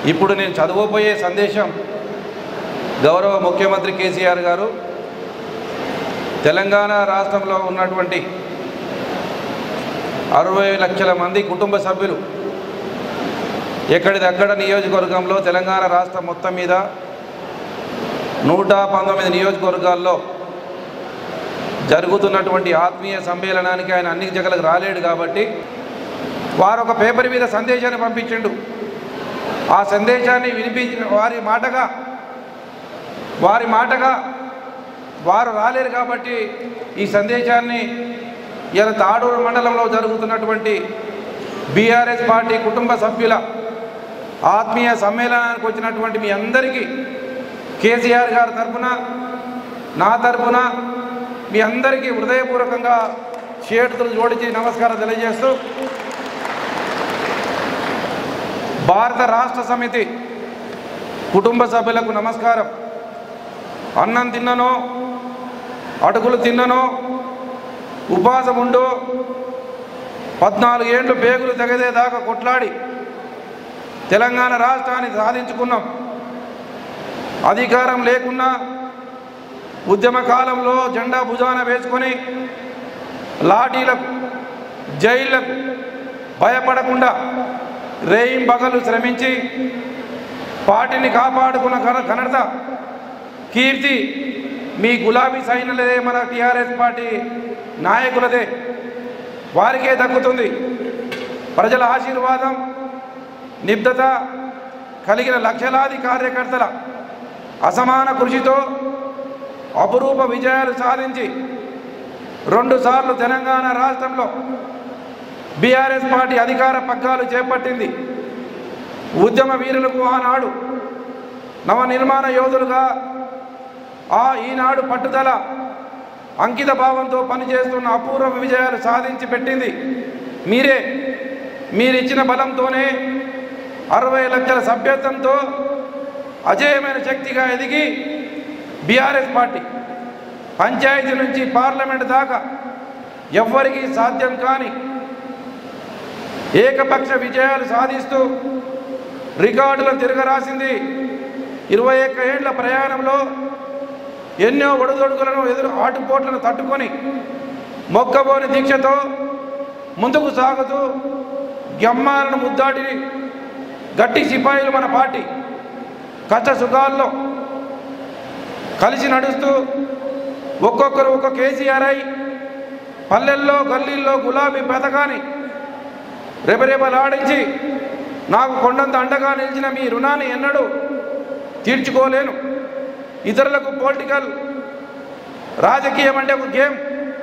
ఇప్పుడు నేను చదవబోయే సందేశం గౌరవ ముఖ్యమంత్రి కేసీఆర్ గారు తెలంగాణ రాష్ట్రంలో ఉన్నటువంటి 60 లక్షల మంది కుటుంబ సభ్యులు ఎక్కడిదక్కడ నియోజకవర్గంలో తెలంగాణ రాష్ట్రం మొత్తం మీద 119 నియోజకవర్గాల్లో జరుగుతున్నటువంటి ఆత్మీయ సమ్మేళనానికి ఆయన అన్ని జగలకు రాలేడు కాబట్టి వారు ఒక పేపర్ మీద సందేశాన్ని పంపించిండు. ఆ సందేశాన్ని వినిపించిన వారి మాటగా వారు రాలేరు కాబట్టి ఈ సందేశాన్ని ఇలా తాడూరు మండలంలో జరుగుతున్నటువంటి బీఆర్ఎస్ పార్టీ కుటుంబ సభ్యుల ఆత్మీయ సమ్మేళనానికి వచ్చినటువంటి మీ అందరికీ కేసీఆర్ గారి తరఫున నా తరఫున మీ అందరికీ హృదయపూర్వకంగా చేతులు జోడించి నమస్కారం తెలియజేస్తూ భారత రాష్ట్ర సమితి కుటుంబ సభ్యులకు నమస్కారం. అన్నం తిన్ననో అటుకులు తిన్ననో ఉపవాసం ఉండో 14 ఏళ్ళు పేగులు తెగదేదాకా కొట్లాడి తెలంగాణ రాష్ట్రాన్ని సాధించుకున్నాం. అధికారం లేకున్నా ఉద్యమ కాలంలో జెండా భుజాన వేసుకొని లాఠీలకు జైళ్లకు భయపడకుండా రేయింబగలు శ్రమించి పార్టీని కాపాడుకున్న ఘనత కీర్తి మీ గులాబీ సైన్యులదే, మన టీఆర్ఎస్ పార్టీ నాయకులదే, వారికే దక్కుతుంది. ప్రజల ఆశీర్వాదం నిబద్ధత కలిగిన లక్షలాది కార్యకర్తల అసమాన కృషితో అపురూప విజయాలు సాధించి 2 సార్లు తెలంగాణ రాష్ట్రంలో బీఆర్ఎస్ పార్టీ అధికార పగ్గాలు చేపట్టింది. ఉద్యమ వీరులకు ఆనాడు నవనిర్మాణ యోధులుగా ఈనాడు పట్టుదల అంకిత భావంతో పనిచేస్తున్న అపూర్వ విజయాలు సాధించి పెట్టింది మీరే. మీరిచ్చిన బలంతోనే 60 లక్షల సభ్యత్వంతో అజేయమైన శక్తిగా ఎదిగి బీఆర్ఎస్ పార్టీ పంచాయతీ నుంచి పార్లమెంట్ దాకా ఎవ్వరికీ సాధ్యం కాని ఏకపక్ష విజయాలు సాధిస్తూ రికార్డులను తిరగరాసింది. 21 ఏళ్ల ప్రయాణంలో ఎన్నో ఒడిదొడుకులను ఆటుపోట్లను తట్టుకొని మొక్కబోని దీక్షతో ముందుకు సాగుతూ గమ్మాలను ముద్దాడి గట్టి సిపాయిలు మన పార్టీ కష్ట సుఖాల్లో కలిసి నడుస్తూ ఒక్కొక్కరు ఒక్కొక్క కేసీఆర్ అయి పల్లెల్లో గల్లీల్లో గులాబీ పథకాన్ని రెపరెపలాడించి నాకు కొండంత అండగా నిలిచిన మీ రుణాన్ని ఎన్నడూ తీర్చుకోలేను. ఇతరులకు పొలిటికల్ రాజకీయం అంటే ఒక గేమ్,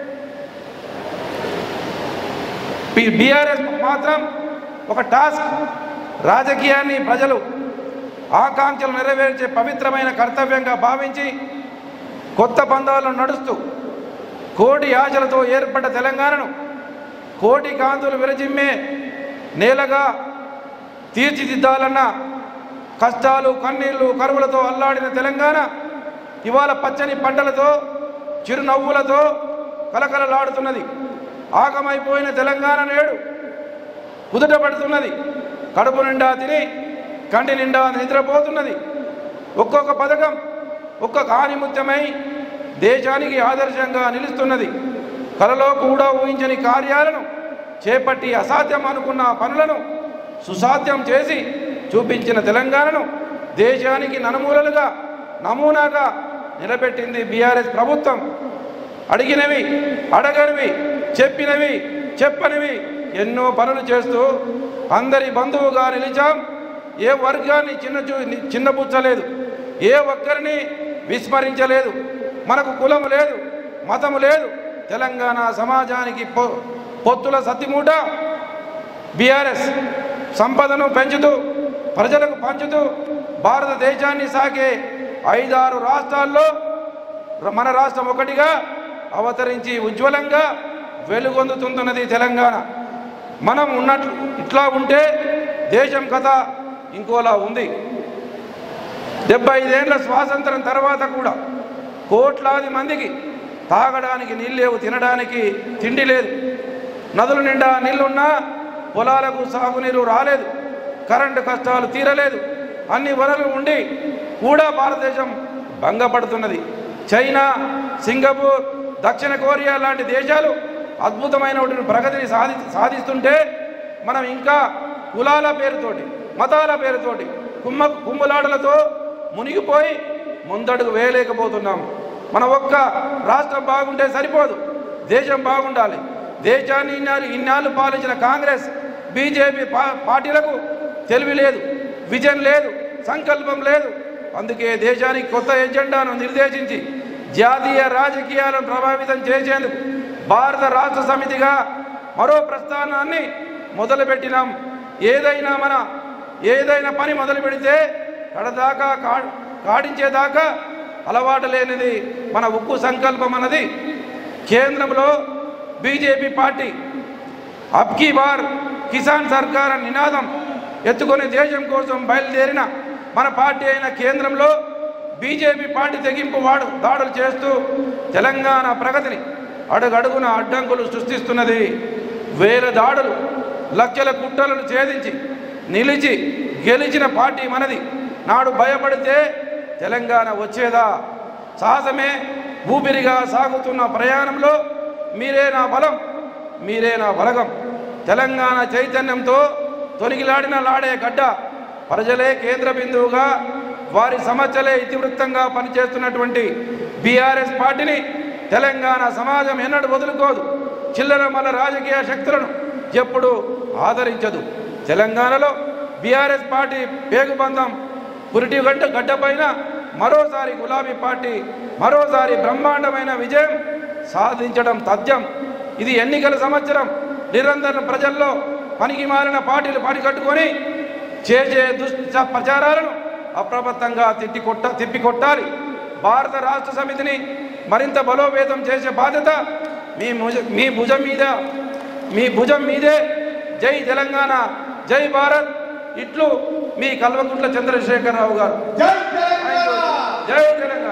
బీఆర్ఎస్ మాత్రం ఒక టాస్క్. రాజకీయాన్ని ప్రజలు ఆకాంక్షలు నెరవేర్చే పవిత్రమైన కర్తవ్యంగా భావించి కొత్త పందాలను నడుస్తూ కోటి ఆశలతో ఏర్పడ్డ తెలంగాణను కోటి కాంతులు విరజిమ్మే నేలగా తీర్చిదిద్దాలన్న కష్టాలు కన్నీళ్లు కరువులతో అల్లాడిన తెలంగాణ ఇవాళ పచ్చని పంటలతో చిరునవ్వులతో కలకలలాడుతున్నది. ఆగమైపోయిన తెలంగాణ నేడు కుదుటపడుతున్నది. కడుపు నిండా తిని కంటి నిండా నిద్రపోతున్నది. ఒక్కొక్క పథకం ఒక్కొక్క ఆనిముత్యమై దేశానికి ఆదర్శంగా నిలుస్తున్నది. కలలో కూడా ఊహించని కార్యాలను చేపట్టి అసాధ్యం అనుకున్న పనులను సుసాధ్యం చేసి చూపించిన తెలంగాణను దేశానికి నలుమూలలుగా నమూనాగా నిలబెట్టింది బీఆర్ఎస్ ప్రభుత్వం. అడిగినవి అడగనివి చెప్పినవి చెప్పనివి ఎన్నో పనులు చేస్తూ అందరి బంధువుగా నిలిచాం. ఏ వర్గాన్ని చిన్నపుచ్చలేదు, ఏ ఒక్కరిని విస్మరించలేదు. మనకు కులము లేదు, మతము లేదు. తెలంగాణ సమాజానికి పొత్తుల సత్తిమూట బీఆర్ఎస్ సంపదను పెంచుతూ ప్రజలకు పంచుతూ భారతదేశాన్ని సాగే 5-6 రాష్ట్రాల్లో మన రాష్ట్రం ఒకటిగా అవతరించి ఉజ్వలంగా వెలుగొందుతున్నది తెలంగాణ. మనం ఉన్నట్లు ఇట్లా ఉంటే దేశం కథ ఇంకోలా ఉంది. 75 ఏళ్ల స్వాతంత్రం తర్వాత కూడా కోట్లాది మందికి తాగడానికి నీళ్ళు లేవు, తినడానికి తిండి లేదు. నదుల నిండా నీళ్లున్నా పొలాలకు సాగునీరు రాలేదు. కరెంటు కష్టాలు తీరలేదు. అన్ని వనరులు ఉండి కూడా భారతదేశం భంగపడుతున్నది. చైనా, సింగపూర్, దక్షిణ కొరియా లాంటి దేశాలు అద్భుతమైనటువంటి ప్రగతిని సాధిస్తుంటే మనం ఇంకా కులాల పేరుతోటి, మతాల పేరుతోటి, కుమ్ములాటలతో మునిగిపోయి ముందడుగు వేయలేకపోతున్నాం. మన ఒక్క రాష్ట్రం బాగుంటే సరిపోదు, దేశం బాగుండాలి. దేశాన్ని ఇన్నాళ్ళు పాలించిన కాంగ్రెస్, బీజేపీ పార్టీలకు తెలివి లేదు, విజన్ లేదు, సంకల్పం లేదు. అందుకే దేశానికి కొత్త ఎజెండాను నిర్దేశించి జాతీయ రాజకీయాలను ప్రభావితం చేసేందుకు భారత రాష్ట్ర సమితిగా మరో ప్రస్థానాన్ని మొదలుపెట్టినాం. ఏదైనా పని మొదలు పెడితే కడదాకా కాడించేదాకా అలవాటు లేనిది మన ఉక్కు సంకల్పం అన్నది. కేంద్రంలో బీజేపీ పార్టీ అబ్కీ బార్ కిసాన్ సర్కార్ అనే నినాదం ఎత్తుకొని దేశం కోసం బయలుదేరిన మన పార్టీ అయిన కేంద్రంలో బీజేపీ పార్టీ తెగింపు దాడులు చేస్తూ తెలంగాణ ప్రగతిని అడుగడుగున అడ్డంకులు సృష్టిస్తున్నది. వేల దాడులు, లక్షల కుట్రలను ఛేదించి నిలిచి గెలిచిన పార్టీ మనది. నాడు భయపడితే తెలంగాణ వచ్చేదా? సాహసమే ఊపిరిగా సాగుతున్న ప్రయాణంలో మీరే నా బలం, మీరే నా బలగం. తెలంగాణ చైతన్యంతో లాడే గడ్డ, ప్రజలే కేంద్ర బిందువుగా, వారి సమస్యలే ఇతివృత్తంగా పనిచేస్తున్నటువంటి బీఆర్ఎస్ పార్టీని తెలంగాణ సమాజం ఎన్నడూ వదులుకోదు. చిల్లర మల్ల రాజకీయ శక్తులను ఎప్పుడు ఆదరించదు. తెలంగాణలో బీఆర్ఎస్ పార్టీ పేగుబంధం పురిటి గడ్డపైన మరోసారి గులాబీ పార్టీ మరోసారి బ్రహ్మాండమైన విజయం సాధించడం తథ్యం. ఇది ఎన్నికల సంవత్సరం. నిరంతరం ప్రజల్లో పనికి మారిన పార్టీలు పనికట్టుకొని చేసే దుష్ట ప్రచారాలను అప్రమత్తంగా తిప్పికొట్టాలి. భారత రాష్ట్ర సమితిని మరింత బలోపేతం చేసే బాధ్యత మీ భుజం మీదే. జై తెలంగాణ, జై భారత్. ఇట్లు మీ కల్వకుంట్ల చంద్రశేఖరరావు గారు. జై తెలంగాణ.